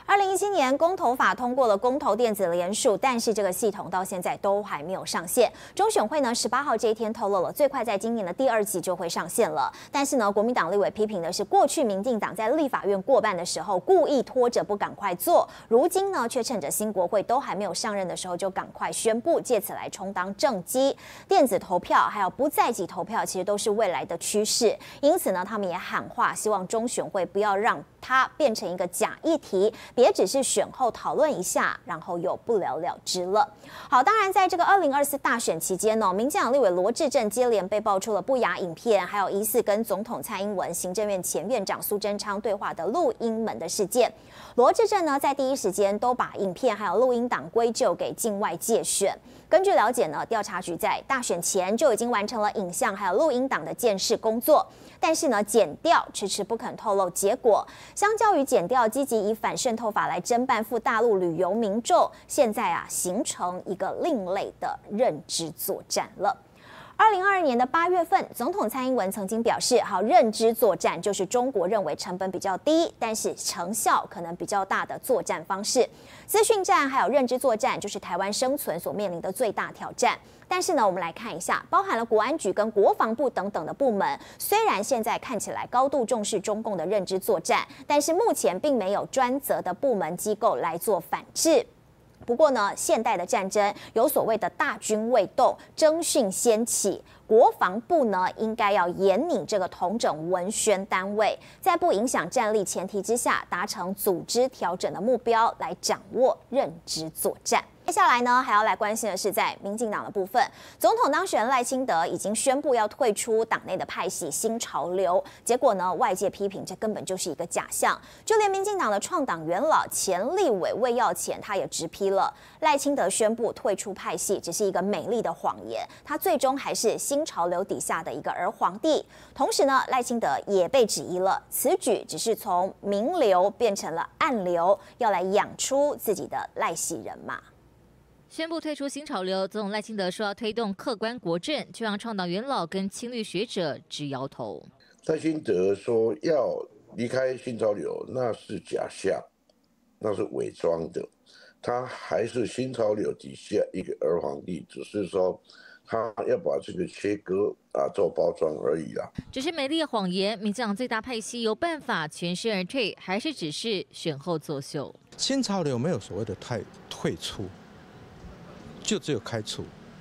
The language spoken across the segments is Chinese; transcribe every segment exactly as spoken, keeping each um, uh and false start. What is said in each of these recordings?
二零一七年公投法通过了公投电子联署，但是这个系统到现在都还没有上线。中选会呢十八号这一天透露了，最快在今年的第二季就会上线了。但是呢，国民党立委批评的是，过去民进党在立法院过半的时候故意拖着不赶快做，如今呢却趁着新国会都还没有上任的时候就赶快宣布，借此来充当政绩。电子投票还有不在籍投票其实都是未来的趋势，因此呢，他们也喊话，希望中选会不要让它变成一个假议题，别只是选后讨论一下，然后又不了了之了。好，当然在这个二零二四大选期间呢，民进党立委罗致政接连被爆出了不雅影片，还有疑似跟总统蔡英文、行政院前院长苏贞昌对话的录音门的事件。罗致政呢，在第一时间都把影片还有录音档归咎给境外介选。根据了解呢，调查局在大选前就已经完成了影像还有录音档的鉴识工作，但是呢，检调迟迟不肯透露结果。相较于检调积极以反渗透法来侦办赴大陆旅游民众，现在啊形成一个另类的认知作战了。二零二二年的八月份，总统蔡英文曾经表示，好，认知作战就是中国认为成本比较低，但是成效可能比较大的作战方式。资讯战还有认知作战，就是台湾生存所面临的最大挑战。但是呢，我们来看一下，包含了国安局跟国防部等等的部门，虽然现在看起来高度重视中共的认知作战，但是目前并没有专责的部门机构来做反制。不过呢，现代的战争有所谓的大军未动，征讯先起，国防部呢应该要严拟这个统整文宣单位，在不影响战力前提之下，达成组织调整的目标，来掌握认知作战。接下来呢，还要来关心的是在民进党的部分，总统当选赖清德已经宣布要退出党内的派系新潮流，结果呢，外界批评这根本就是一个假象，就连民进党的创党元老前立委魏耀前，他也直批了赖清德宣布退出派系只是一个美丽的谎言，他最终还是新潮流底下的一个儿皇帝。同时呢，赖清德也被质疑了，此举只是从明流变成了暗流，要来养出自己的赖系人马。 宣布退出新潮流，总统赖清德说要推动客观国政，却让创党元老跟亲绿学者直摇头。 赖清德说要离开新潮流，那是假象，那是伪装的，他还是新潮流底下一个儿皇帝，只是说他要把这个切割啊做包装而已啦。 只是美丽的谎言，民进党最大派系有办法全身而退，还是只是选后作秀？ 新潮流没有所谓的退退出。就只有开除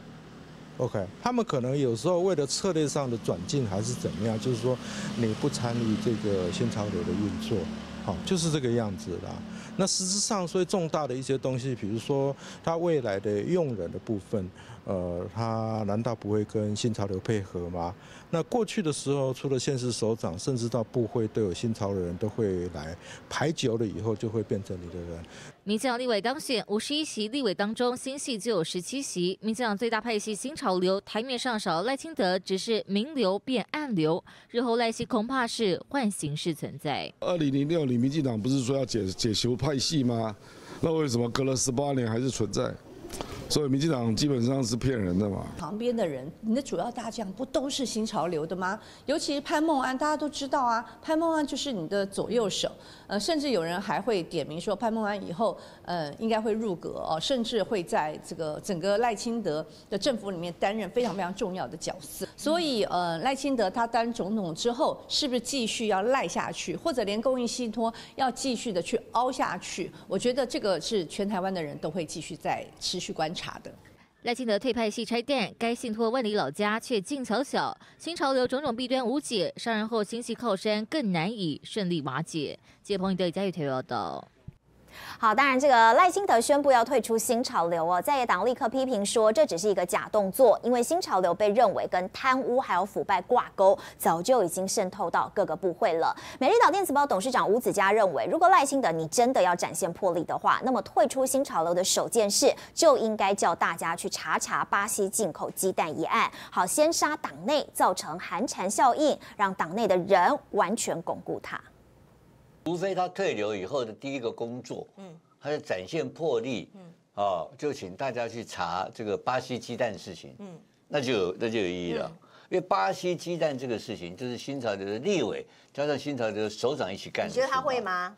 ，OK， 他们可能有时候为了策略上的转进还是怎么样，就是说你不参与这个新潮流的运作，好，就是这个样子啦。那实质上，所以重大的一些东西，比如说他未来的用人的部分，呃，他难道不会跟新潮流配合吗？那过去的时候，除了县市首长，甚至到部会都有新潮的人都会来，排久了以后就会变成你的人。 民进党立委当选五十一席立委当中，新系就有十七席。民进党最大派系新潮流台面上少赖清德，只是明流变暗流，日后赖系恐怕是换形式存在。 二零零六年民进党不是说要解解除派系吗？那为什么隔了十八年还是存在？所以民进党基本上是骗人的嘛。 旁边的人，你的主要大将不都是新潮流的吗？尤其是潘孟安，大家都知道啊，潘孟安就是你的左右手。呃，甚至有人还会点名说，潘孟安以后呃应该会入阁哦，甚至会在这个整个赖清德的政府里面担任非常非常重要的角色。所以呃，赖清德他当总统之后，是不是继续要赖下去，或者连公益信托要继续的去凹下去？我觉得这个是全台湾的人都会继续在持续观察的。 赖清德退派系拆弹，该信托万里老家却静悄悄。新潮流种种弊端无解，上任后新系靠山更难以顺利瓦解。记者彭宇德、嘉玉台报道。 好，当然这个赖清德宣布要退出新潮流哦，在野党立刻批评说这只是一个假动作，因为新潮流被认为跟贪污还有腐败挂钩，早就已经渗透到各个部会了。美丽岛电子报董事长吴子嘉认为，如果赖清德你真的要展现魄力的话，那么退出新潮流的首件事就应该叫大家去查查巴西进口鸡蛋一案，好先杀党内，造成寒蝉效应，让党内的人完全巩固他。 除非他退流以后的第一个工作，嗯，他是展现魄力，嗯，哦，就请大家去查这个巴西鸡蛋事情，嗯，那就有那就有意义了，嗯、因为巴西鸡蛋这个事情就是新潮流的立委加上新潮流的首长一起干的。 你觉得他会吗？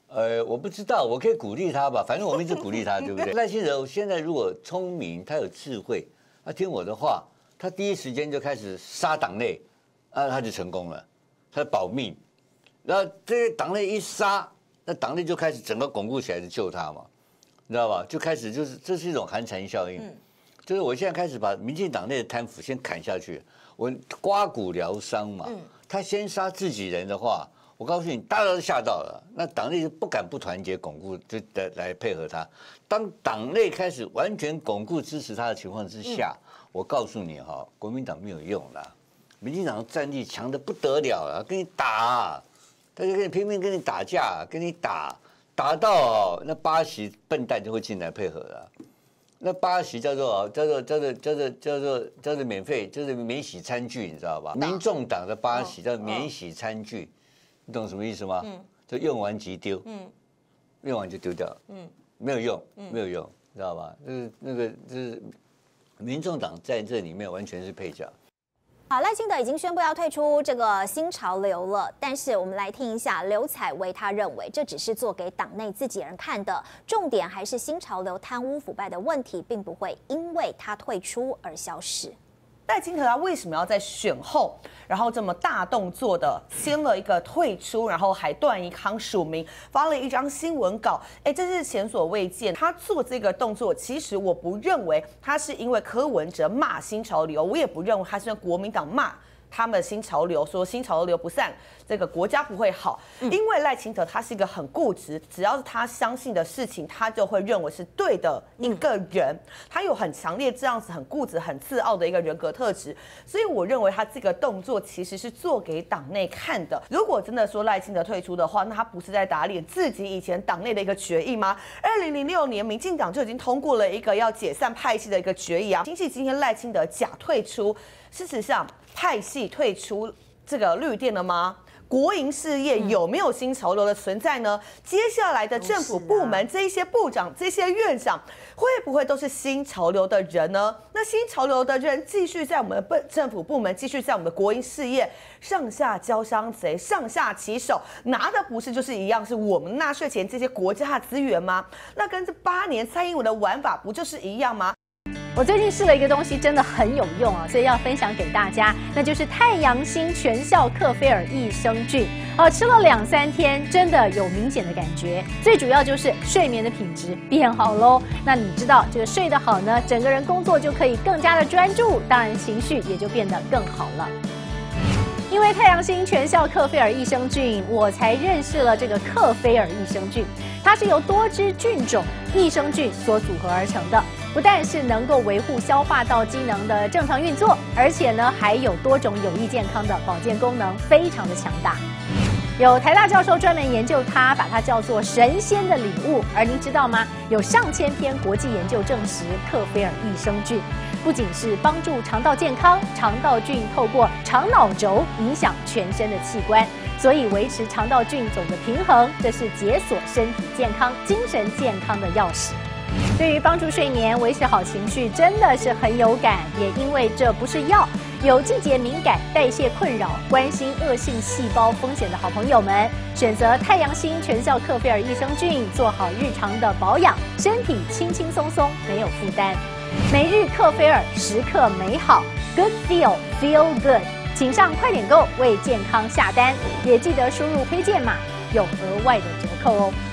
呃，我不知道，我可以鼓励他吧，反正我们一直鼓励他，对不对？赖清德现在如果聪明，他有智慧，他听我的话，他第一时间就开始杀党内，啊，他就成功了，他保命。然后这些党内一杀，那党内就开始整个巩固起来，就救他嘛，你知道吧？就开始就是这是一种寒蝉效应，嗯、就是我现在开始把民进党内的贪腐先砍下去，我刮骨疗伤嘛。嗯、他先杀自己人的话。我告诉你，大家都吓到了，那党内就不敢不团结巩固，就来来配合他。当党内开始完全巩固支持他的情况之下，嗯、我告诉你哈，国民党没有用了，民进党战力强得不得了了，跟你打、啊，他就跟你拼命跟你打架，跟你打，打到哦，那八席笨蛋就会进来配合了。那八席叫做叫做叫做叫做叫做叫做免费，就是免洗餐具，你知道吧？民众党的八席叫免洗餐具。你懂什么意思吗？嗯，就用完即丢，嗯，用完就丢掉，嗯，没有用，没有用，知道吧？就是那个就是民众党在这里面完全是配角。 好，赖清德已经宣布要退出这个新潮流了，但是我们来听一下刘彩薇，他认为这只是做给党内自己人看的，重点还是新潮流贪污腐败的问题，并不会因为他退出而消失。 赖清德他为什么要在选后，然后这么大动作的签了一个退出，然后还段宜康署名发了一张新闻稿？哎，这是前所未见。他做这个动作，其实我不认为他是因为柯文哲骂新潮流，我也不认为他是因为国民党骂他们新潮流，说新潮流不散，这个国家不会好。因为赖清德他是一个很固执，只要是他相信的事情，他就会认为是对的一个人。他有很强烈这样子很固执、很自傲的一个人格特质，所以我认为他这个动作其实是做给党内看的。如果真的说赖清德退出的话，那他不是在打脸自己以前党内的一个决议吗？二零零六年，民进党就已经通过了一个要解散派系的一个决议啊。亲戚今天赖清德假退出，事实上派系退出这个绿电了吗？国营事业有没有新潮流的存在呢？嗯、接下来的政府部门这一些部长、这些院长，会不会都是新潮流的人呢？那新潮流的人继续在我们的政府部门，继续在我们的国营事业上下交相贼、上下其手，拿的不是就是一样是我们纳税钱这些国家的资源吗？那跟这八年蔡英文的玩法不就是一样吗？ 我最近试了一个东西，真的很有用啊，所以要分享给大家，那就是太阳星全效克菲尔益生菌。呃，吃了两三天，真的有明显的感觉。最主要就是睡眠的品质变好喽。那你知道这个睡得好呢，整个人工作就可以更加的专注，当然情绪也就变得更好了。因为太阳星全效克菲尔益生菌，我才认识了这个克菲尔益生菌。它是由多支菌种益生菌所组合而成的，不但是能够维护消化道机能的正常运作，而且呢还有多种有益健康的保健功能，非常的强大。有台大教授专门研究它，把它叫做神仙的礼物。而您知道吗？有上千篇国际研究证实，克菲尔益生菌不仅是帮助肠道健康，肠道菌透过肠脑轴影响全身的器官，所以维持肠道菌种的平衡，这是解锁身体健康、精神健康的钥匙。对于帮助睡眠、维持好情绪，真的是很有感。也因为这不是药，有季节敏感、代谢困扰、关心恶性细胞风险的好朋友们，选择太阳星全效克菲尔益生菌，做好日常的保养，身体轻轻松松，没有负担。每日克菲尔，时刻美好 ，Good Feel Feel Good， 请上快点购为健康下单，也记得输入推荐码，有额外的折扣哦。